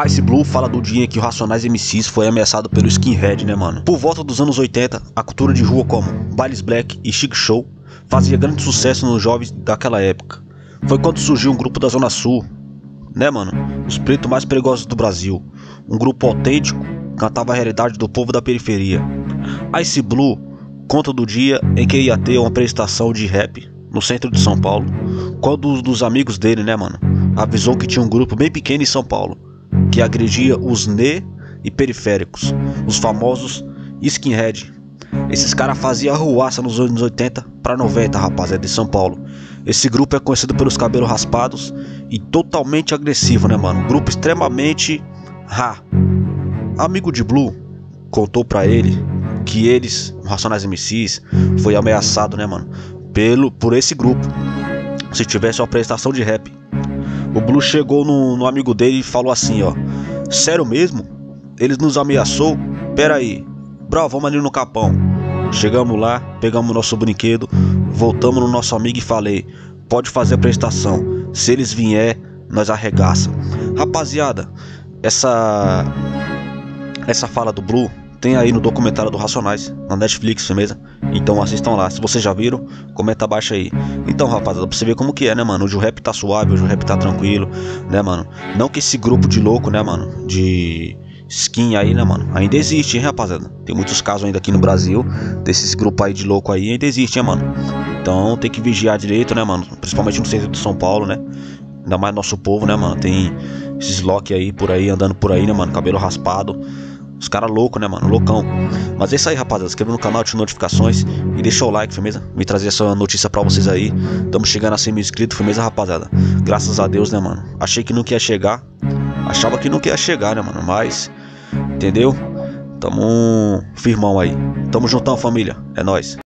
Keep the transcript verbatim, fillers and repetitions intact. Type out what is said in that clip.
Ice Blue fala do dia em que o Racionais M Cs foi ameaçado pelo skinhead, né, mano? Por volta dos anos oitenta, a cultura de rua como bailes black e chic show fazia grande sucesso nos jovens daquela época. Foi quando surgiu um grupo da Zona Sul, né, mano? Os pretos mais perigosos do Brasil. Um grupo autêntico, cantava a realidade do povo da periferia. Ice Blue conta do dia em que ia ter uma apresentação de rap no centro de São Paulo, quando um dos amigos dele, né, mano, avisou que tinha um grupo bem pequeno em São Paulo que agredia os ne e periféricos, os famosos skinhead. Esses caras faziam arruaça nos anos oitenta para noventa, rapaziada, de São Paulo. Esse grupo é conhecido pelos cabelos raspados e totalmente agressivo, né, mano? Um grupo extremamente ra. Amigo de Blue contou pra ele que eles, Racionais M Cs, foi ameaçado, né, mano, pelo, por esse grupo, se tivesse uma apresentação de rap. O Blue chegou no, no amigo dele e falou assim, ó: sério mesmo? Eles nos ameaçou? Pera aí, bro, vamos ali no Capão. Chegamos lá, pegamos nosso brinquedo, voltamos no nosso amigo e falei: pode fazer a apresentação, se eles vier, nós arregaça. Rapaziada, essa essa fala do Blue tem aí no documentário do Racionais, na Netflix, firmeza? Então assistam lá. Se vocês já viram, comenta abaixo aí. Então, rapaziada, pra você ver como que é, né, mano? Hoje o rap tá suave, hoje o rap tá tranquilo, né, mano? Não que esse grupo de louco, né, mano, de skin aí, né, mano, ainda existe, hein, rapaziada? Tem muitos casos ainda aqui no Brasil desses grupos aí de louco aí, ainda existe, hein, mano? Então tem que vigiar direito, né, mano? Principalmente no centro de São Paulo, né? Ainda mais nosso povo, né, mano? Tem esses lock aí por aí, andando por aí, né, mano? Cabelo raspado. Os caras loucos, né, mano? Loucão. Mas é isso aí, rapaziada. Se inscreva no canal, ative notificações e deixa o like, firmeza? Me trazer essa notícia pra vocês aí. Estamos chegando a cem mil inscritos, firmeza, rapaziada? Graças a Deus, né, mano? Achei que nunca ia chegar. Achava que nunca ia chegar, né, mano? Mas, entendeu? Tamo firmão aí. Tamo juntão, família. É nóis.